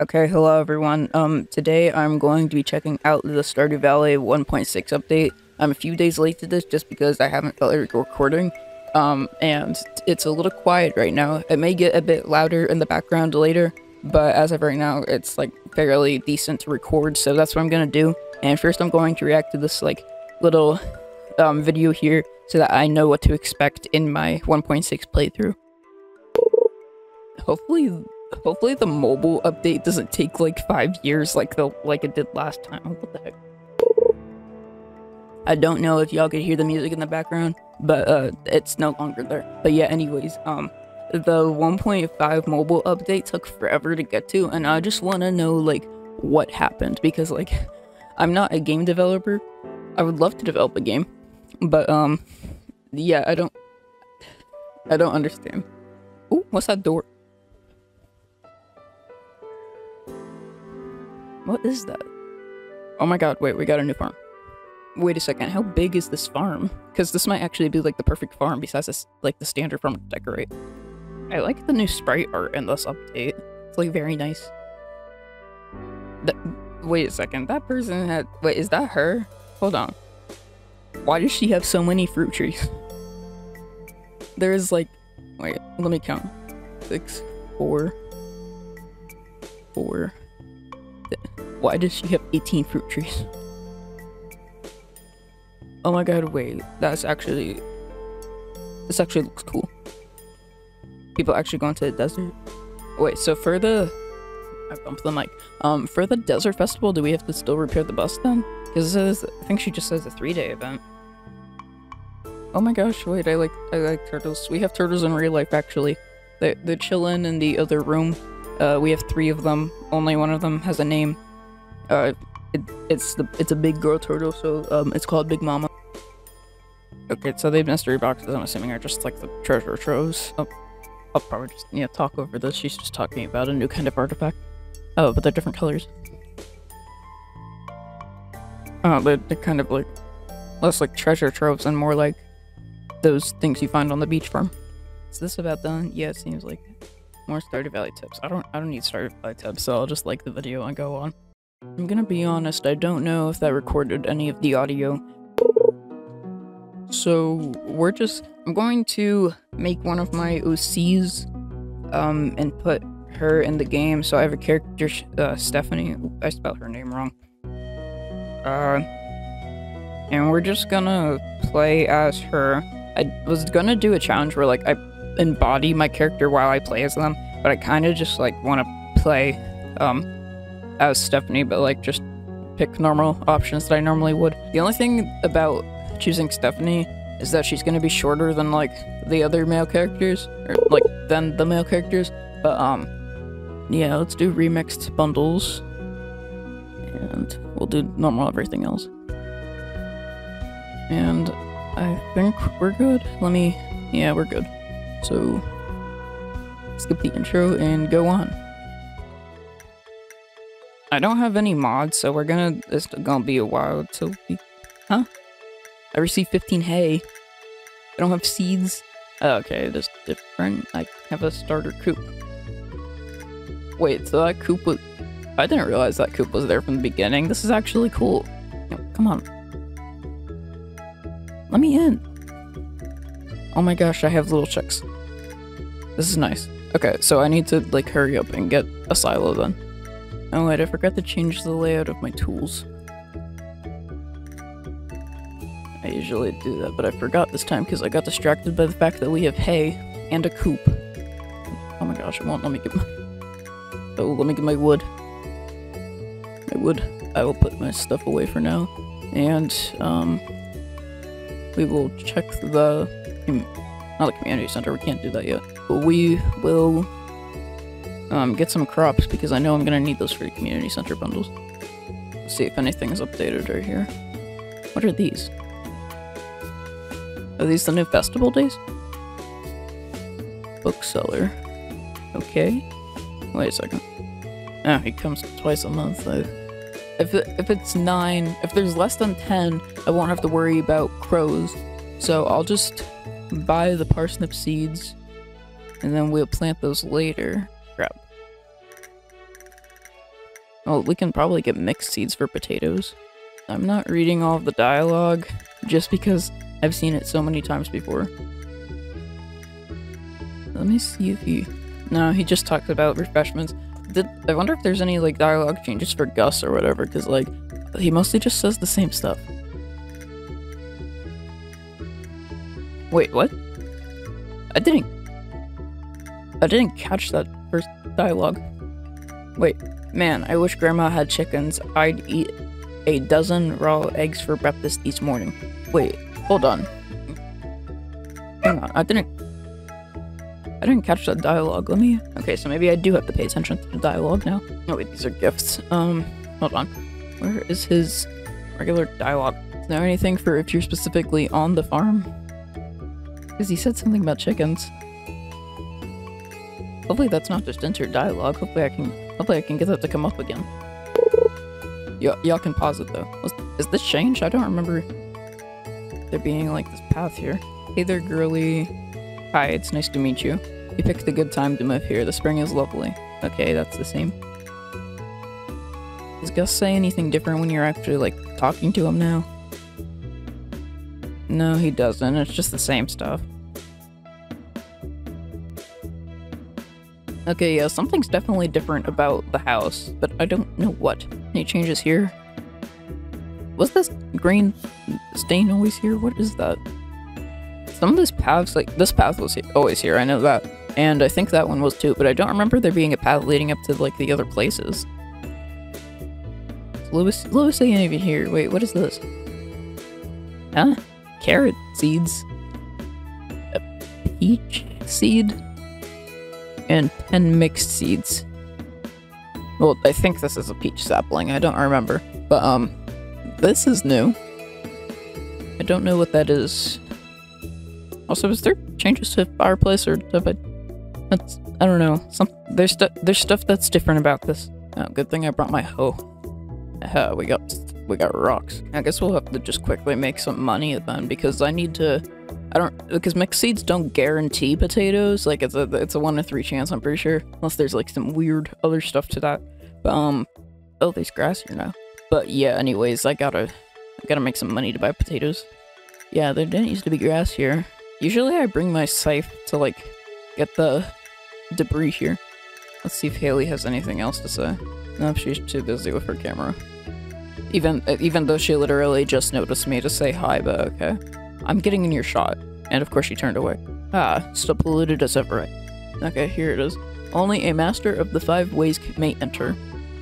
Okay, hello everyone. Today I'm going to be checking out the Stardew Valley 1.6 update. I'm a few days late to this just because I haven't felt like recording. And it's a little quiet right now. It may get a bit louder in the background later, but as of right now, it's like fairly decent to record, so that's what I'm gonna do. And first I'm going to react to this like little video here so that I know what to expect in my 1.6 playthrough. Hopefully the mobile update doesn't take like 5 years like it did last time. What the heck? I don't know if y'all could hear the music in the background, but it's no longer there. But yeah, anyways, the 1.5 mobile update took forever to get to, and I just want to know like what happened, because like I'm not a game developer. I would love to develop a game, but yeah, I don't understand. Ooh, what's that door? What is that? Oh my god, wait, we got a new farm. Wait a second, how big is this farm? Because this might actually be like the perfect farm besides this, like the standard farm to decorate. I like the new sprite art in this update. It's like very nice. Wait a second, that person had, wait, is that her? Hold on. Why does she have so many fruit trees? There's like, wait, let me count. 6, 4. Why does she have 18 fruit trees? Oh my god, wait, this actually looks cool. People actually going to the desert? Wait, so for the, I bumped the mic. For the desert festival, do we have to still repair the bus then? Because it says, I think she just says a 3-day event. Oh my gosh, wait, I like turtles. We have turtles in real life actually. They're chilling in the other room. We have 3 of them. Only one of them has a name. It's a big girl turtle, so it's called Big Mama. Okay, so the mystery boxes, I'm assuming, are just like the treasure troves. I'll probably just talk over this. She's just talking about a new kind of artifact. Oh, but they're different colors. Oh, they're kind of like less like treasure troves and more like those things you find on the beach farm. Is this about done? Yeah, it seems like it. More Stardew Valley tips. I don't need Stardew Valley tips, so I'll just like the video and go on. I'm gonna be honest, I don't know if that recorded any of the audio. So I'm going to make one of my OCs, and put her in the game. So I have a character, Stephanie. I spelled her name wrong. And we're just gonna play as her. I was gonna do a challenge where like I embody my character while I play as them, but I kind of just like want to play as Stephanie, but like just pick normal options that I normally would. The only thing about choosing Stephanie is that she's gonna be shorter than like the other male characters, or like than the male characters. But yeah, let's do remixed bundles, and we'll do normal everything else. And I think we're good. Yeah, we're good. So, skip the intro and go on. I don't have any mods, so it's gonna be a while till we, huh? I received 15 hay. I don't have seeds. Oh, okay, it is different. I have a starter coop. Wait, so that coop was, I didn't realize that coop was there from the beginning. This is actually cool. Come on. Let me in. Oh my gosh, I have little chicks. This is nice. Okay, so I need to like hurry up and get a silo then. Oh wait, I forgot to change the layout of my tools. I usually do that, but I forgot this time because I got distracted by the fact that we have hay and a coop. Oh my gosh, it won't let me get my... Oh, let me get my wood. I will put my stuff away for now. And, we will check the... Not the community center, we can't do that yet. But we will get some crops because I know I'm gonna need those for the community center bundles. Let's see if anything's updated right here. What are these? Are these the new festival days? Bookseller. Okay. Wait a second. Oh, he comes twice a month. If it's 9, if there's less than 10, I won't have to worry about crows. So I'll just buy the parsnip seeds, and then we'll plant those later. Crap. Oh, we can probably get mixed seeds for potatoes. I'm not reading all of the dialogue just because I've seen it so many times before. Let me see if he... No, he just talked about refreshments. I wonder if there's any, like, dialogue changes for Gus or whatever, because, like, he mostly just says the same stuff. Wait, what? I didn't catch that first dialogue. Wait, man, I wish Grandma had chickens. I'd eat a dozen raw eggs for breakfast each morning. Wait, hold on. Hang on, I didn't catch that dialogue. Let me... Okay, so maybe I do have to pay attention to the dialogue now. Oh wait, these are gifts. Hold on. Where is his regular dialogue? Is there anything for if you're specifically on the farm? Because he said something about chickens. Hopefully that's not just entered dialogue. Hopefully I can get that to come up again. Y'all can pause it though. Is this changed? I don't remember there being like this path here. Hey there, girly. Hi, it's nice to meet you. You picked a good time to move here. The spring is lovely. Okay, that's the same. Does Gus say anything different when you're actually like talking to him now? No, he doesn't. It's just the same stuff. Okay, yeah, something's definitely different about the house, but I don't know what. Any changes here? Was this green stain always here? What is that? Some of these paths, like, this path was always here, I know that. And I think that one was too, but I don't remember there being a path leading up to, like, the other places. Lewis ain't even here. Wait, what is this? Huh? Carrot seeds. A peach seed. And 10 mixed seeds. Well, I think this is a peach sapling. I don't remember. But, this is new. I don't know what that is. Also, is there changes to fireplace or stuff? I don't know. There's stuff that's different about this. Oh, good thing I brought my hoe. We got rocks. I guess we'll have to just quickly make some money then, because I need to... because mixed seeds don't guarantee potatoes. Like, it's a 1 in 3 chance, I'm pretty sure. Unless there's, like, some weird other stuff to that. But, oh, there's grass here now. But, yeah, anyways, I gotta make some money to buy potatoes. Yeah, there didn't used to be grass here. Usually I bring my scythe to, like, get the debris here. Let's see if Haley has anything else to say. Nope, she's too busy with her camera. Even though she literally just noticed me to say hi, but okay. I'm getting in your shot. And of course she turned away. Ah, still polluted as ever, right? Okay, here it is. Only a master of the 5 ways may enter.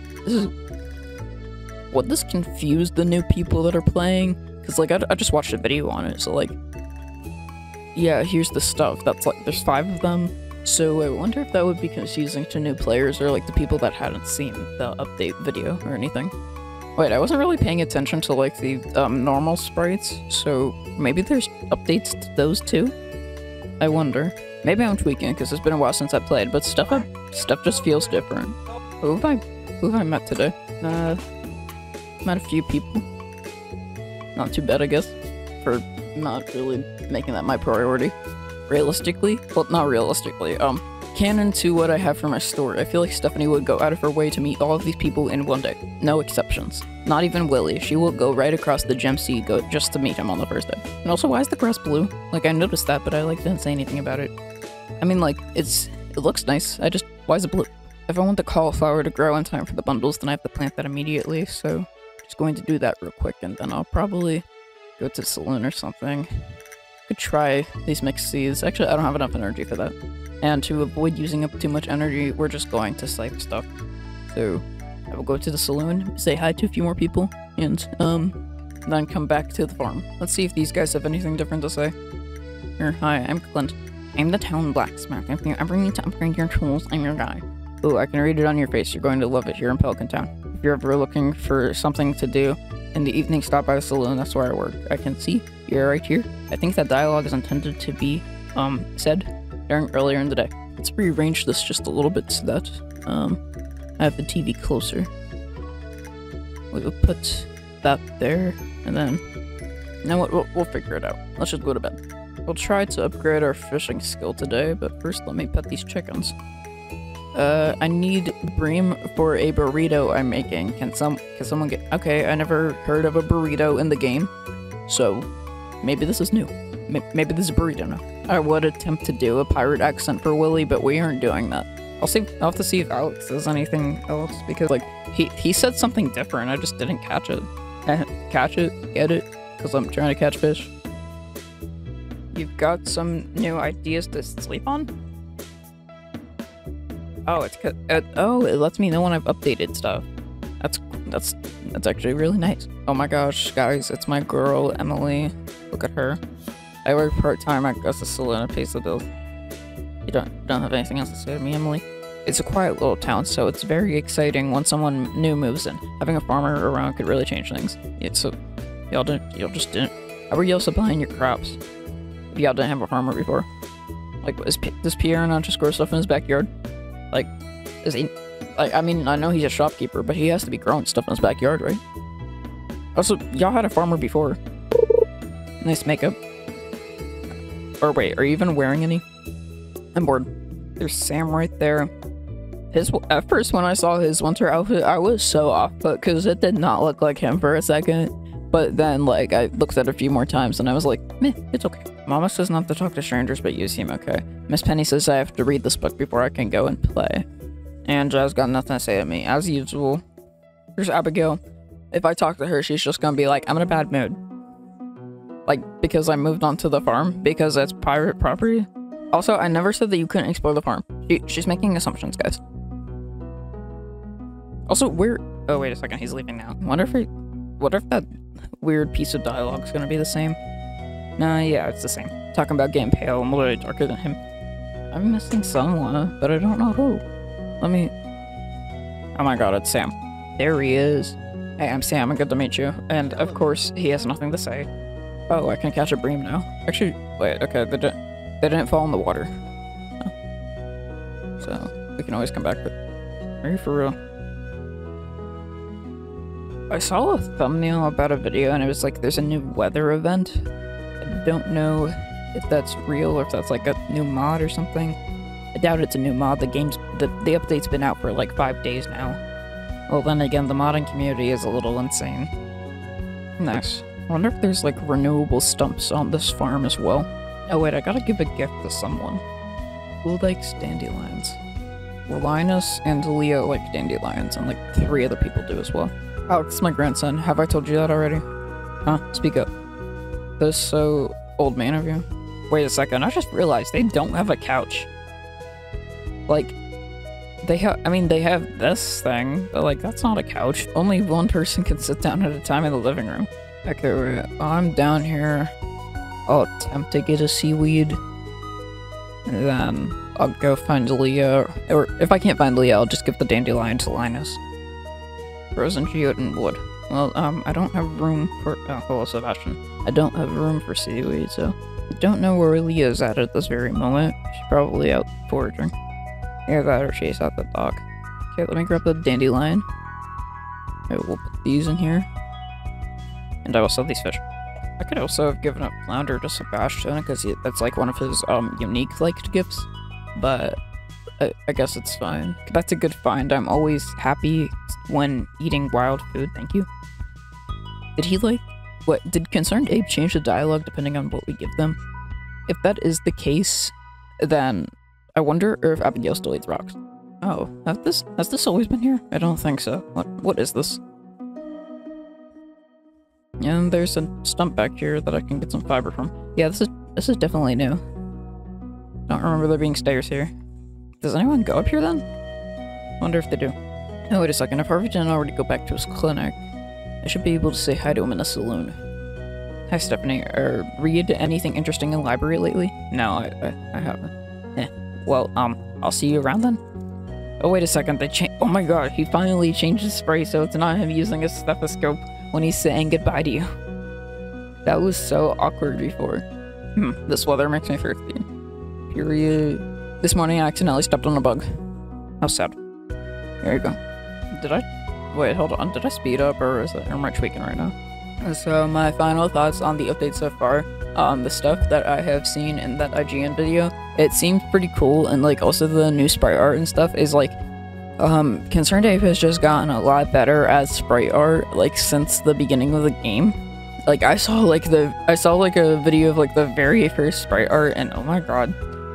Would this confuse the new people that are playing? Because, like, I just watched a video on it, so, like... Yeah, here's the stuff. That's, like, there's 5 of them. So I wonder if that would be confusing to new players or, like, the people that hadn't seen the update video or anything. Wait, I wasn't really paying attention to, like, the normal sprites, so maybe there's updates to those too? I wonder. Maybe I'm tweaking because it's been a while since I played, but stuff just feels different. Who have I met today? Met a few people. Not too bad, I guess, for not really making that my priority. Realistically? Well, not realistically, canon to what I have for my story, I feel like Stephanie would go out of her way to meet all of these people in one day. No exceptions. Not even Willie. She will go right across the Gem Sea just to meet him on the first day. And also, why is the grass blue? Like, I noticed that, but I, like, didn't say anything about it. I mean, like, it looks nice. Why is it blue? If I want the cauliflower to grow in time for the bundles, then I have to plant that immediately, so just going to do that real quick, and then I'll probably go to the saloon or something. Could try these mixed seeds. Actually, I don't have enough energy for that. And to avoid using up too much energy, we're just going to scythe stuff. So, I will go to the saloon, say hi to a few more people, and, then come back to the farm. Let's see if these guys have anything different to say. Here, hi, I'm Clint. I'm the town blacksmith. If you're ever need to upgrade your tools, I'm your guy. Ooh, I can read it on your face. You're going to love it here in Pelican Town. If you're ever looking for something to do in the evening, stop by the saloon. That's where I work. I can see you're right here. I think that dialogue is intended to be, said earlier in the day. Let's rearrange this just a little bit so that, I have the TV closer. We'll put that there, and then, you know what, we'll figure it out. Let's just go to bed. We'll try to upgrade our fishing skill today, but first let me pet these chickens. I need Bream for a burrito I'm making. Can someone get... Okay, I never heard of a burrito in the game. So, maybe this is new. Maybe this is a burrito now. I would attempt to do a pirate accent for Willy, but we aren't doing that. I'll have to see if Alex says anything else, because, like, he said something different, I just didn't catch it. Catch it? Get it? Because I'm trying to catch fish. You've got some new ideas to sleep on? Oh, it lets me know when I've updated stuff. That's actually really nice. Oh my gosh, guys, it's my girl, Emily. Look at her. I work part-time at Gus Saloon and pays the bills. You don't have anything else to say to me, Emily? It's a quiet little town, so it's very exciting when someone new moves in. Having a farmer around could really change things. Yeah, so y'all just didn't. How were y'all supplying your crops? If y'all didn't have a farmer before. Like, does Pierre not just grow stuff in his backyard? Like, is he... Like, I mean, I know he's a shopkeeper, but he has to be growing stuff in his backyard, right? Also, y'all had a farmer before. Nice makeup. Or wait, are you even wearing any? I'm bored. There's Sam right there. At first, when I saw his winter outfit, I was so off put because it did not look like him for a second. But then, like, I looked at it a few more times and I was like, meh, it's okay. Mama says not to talk to strangers, but you seem okay. Miss Penny says I have to read this book before I can go and play. And Jazz got nothing to say to me, as usual. There's Abigail. If I talk to her, she's just gonna be like, I'm in a bad mood. Like, because I moved on to the farm, because it's pirate property. Also, I never said that you couldn't explore the farm. She's making assumptions, guys. Also, oh, wait a second, he's leaving now. What if that weird piece of dialogue's gonna be the same? Nah, yeah, it's the same. Talking about getting pale, I'm literally darker than him. I'm missing someone, but I don't know who. Let me... Oh my god, it's Sam. There he is. Hey, I'm Sam, good to meet you. And, of course, he has nothing to say. Oh, I can catch a bream now. Actually, wait, okay, they didn't fall in the water. Oh. So, we can always come back, but... Are you for real? I saw a thumbnail about a video and it was like, there's a new weather event. I don't know if that's real or if that's like a new mod or something. I doubt it's a new mod. The update's been out for like 5 days now. Well, then again, the modding community is a little insane. Nice. I wonder if there's like renewable stumps on this farm as well. Oh wait, I gotta give a gift to someone. Who likes dandelions? Well, Linus and Leah like dandelions, and like 3 other people do as well. Alex is my grandson. Have I told you that already? Huh? Speak up. That's so old man of you. Wait a second, I just realized they don't have a couch. Like, they have this thing, but like, that's not a couch. Only one person can sit down at a time in the living room. Okay, wait, I'm down here. I'll attempt to get a seaweed. And then I'll go find Leah, or if I can't find Leah, I'll just give the dandelion to Linus. Frozen geode and wood. Well, I don't have room for- hello, Sebastian. I don't have room for seaweed, so... I don't know where Leah's at this very moment. She's probably out foraging. Either that or she's at the dock. Okay, let me grab the dandelion. Okay, we'll put these in here. And I will sell these fish. I could also have given up flounder to Sebastian, because that's like one of his, unique liked gifts. But... I guess it's fine. That's a good find. I'm always happy when eating wild food. Thank you. Did he like... What? Did Concerned Ape change the dialogue depending on what we give them? If that is the case, then I wonder if Abigail still eats rocks. Oh, has this always been here? I don't think so. What is this? And there's a stump back here that I can get some fiber from. Yeah, this is definitely new. Don't remember there being stairs here. Does anyone go up here then? Wonder if they do. Oh, wait a second. If Harvey didn't already go back to his clinic, I should be able to say hi to him in the saloon. Hi, Stephanie. Read anything interesting in the library lately? No, I haven't. Well, I'll see you around then. Oh, wait a second. Oh my god, he finally changed his spray so it's not him using a stethoscope when he's saying goodbye to you. That was so awkward before. This weather makes me thirsty. Period. This morning I accidentally stepped on a bug. How sad. There you go. Wait, hold on. Did I speed up or am I tweaking right now? So my final thoughts on the update so far. the stuff that I have seen in that IGN video, it seems pretty cool, and like also the new sprite art and stuff is like Concerned Ape has just gotten a lot better at sprite art like since the beginning of the game. Like I saw like a video of like the very first sprite art, and oh my god,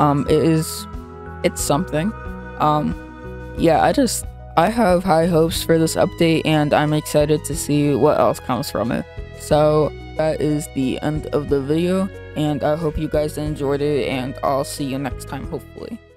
it's something. Yeah, I have high hopes for this update, and I'm excited to see what else comes from it. So that is the end of the video, and I hope you guys enjoyed it, and I'll see you next time, hopefully.